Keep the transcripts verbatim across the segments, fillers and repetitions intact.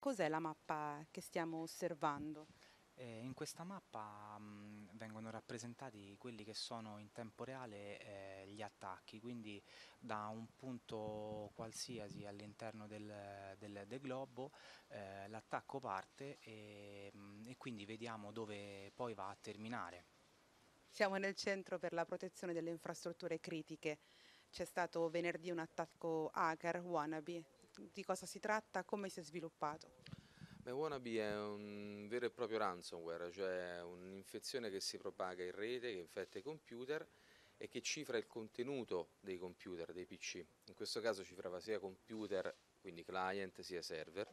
Cos'è la mappa che stiamo osservando? E in questa mappa mh, vengono rappresentati quelli che sono in tempo reale eh, gli attacchi, quindi da un punto qualsiasi all'interno del, del- del globo eh, l'attacco parte e, mh, e quindi vediamo dove poi va a terminare. Siamo nel centro per la protezione delle infrastrutture critiche. C'è stato venerdì un attacco hacker wannabe. Di cosa si tratta? Come si è sviluppato? Beh, Wannabe è un vero e proprio ransomware, cioè un'infezione che si propaga in rete, che infetta i computer e che cifra il contenuto dei computer, dei P C. In questo caso cifrava sia computer, quindi client, sia server,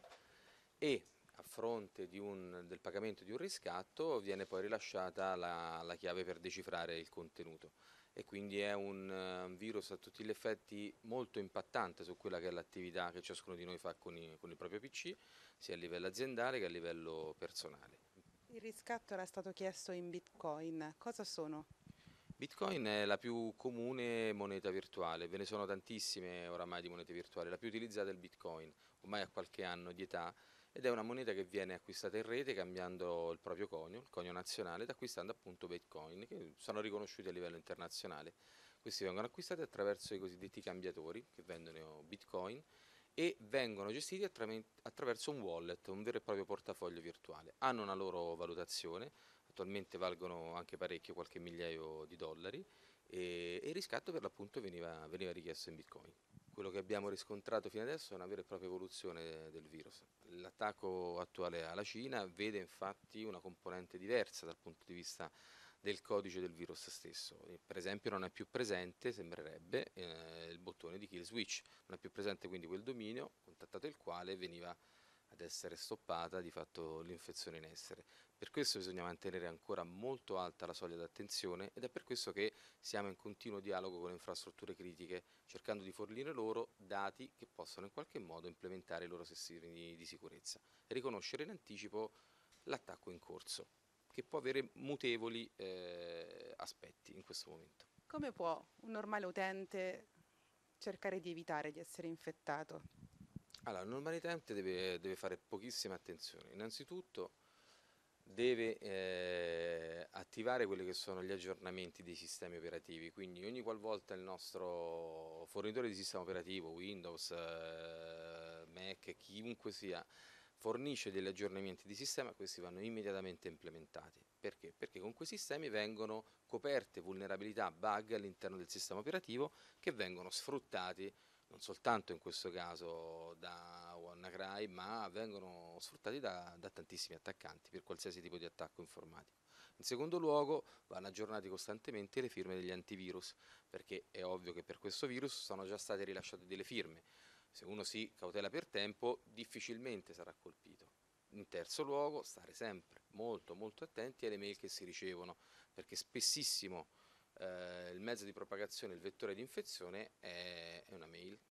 e a fronte di un- del pagamento di un riscatto viene poi rilasciata la, la chiave per decifrare il contenuto. E quindi è un eh, virus a tutti gli effetti molto impattante su quella che è l'attività che ciascuno di noi fa con, i- con il proprio P C, sia a livello aziendale che a livello personale. Il riscatto era stato chiesto in Bitcoin. Cosa sono? Bitcoin è la più comune moneta virtuale, ve ne sono tantissime oramai di monete virtuali, la più utilizzata è il Bitcoin, ormai ha qualche anno di età ed è una moneta che viene acquistata in rete cambiando il proprio conio, il conio nazionale, ed acquistando appunto Bitcoin, che sono riconosciuti a livello internazionale. Questi vengono acquistati attraverso i cosiddetti cambiatori che vendono Bitcoin e vengono gestiti attraven- attraverso un wallet, un vero e proprio portafoglio virtuale. Hanno una loro valutazione, attualmente valgono anche parecchio, qualche migliaio di dollari, e, e il riscatto per l'appunto veniva, veniva richiesto in Bitcoin. Quello che abbiamo riscontrato fino adesso è una vera e propria evoluzione del virus. L'attacco attuale alla Cina vede infatti una componente diversa dal punto di vista del codice del virus stesso. E, per esempio non è più presente, sembrerebbe, eh, il bottone di kill switch, non è più presente quindi quel dominio contattato il quale veniva ad essere stoppata di fatto l'infezione in essere. Per questo bisogna mantenere ancora molto alta la soglia d'attenzione ed è per questo che siamo in continuo dialogo con le infrastrutture critiche, cercando di fornire loro dati che possano in qualche modo implementare i loro sistemi di sicurezza e riconoscere in anticipo l'attacco in corso, che può avere mutevoli eh, aspetti in questo momento. Come può un normale utente cercare di evitare di essere infettato? Allora, il normalità deve, deve fare pochissima attenzione. Innanzitutto deve eh, attivare quelli che sono gli aggiornamenti dei sistemi operativi, quindi ogni qualvolta il nostro fornitore di sistema operativo, Windows, eh, Mac, chiunque sia, fornisce degli aggiornamenti di sistema, questi vanno immediatamente implementati. Perché? Perché con quei sistemi vengono coperte vulnerabilità, bug all'interno del sistema operativo che vengono sfruttati non soltanto in questo caso da WannaCry, ma vengono sfruttati da, da tantissimi attaccanti per qualsiasi tipo di attacco informatico. In secondo luogo, vanno aggiornati costantemente le firme degli antivirus, perché è ovvio che per questo virus sono già state rilasciate delle firme. Se uno si cautela per tempo, difficilmente sarà colpito. In terzo luogo, stare sempre molto molto attenti alle mail che si ricevono, perché spessissimo eh, il mezzo di propagazione, il vettore di infezione è, è una mail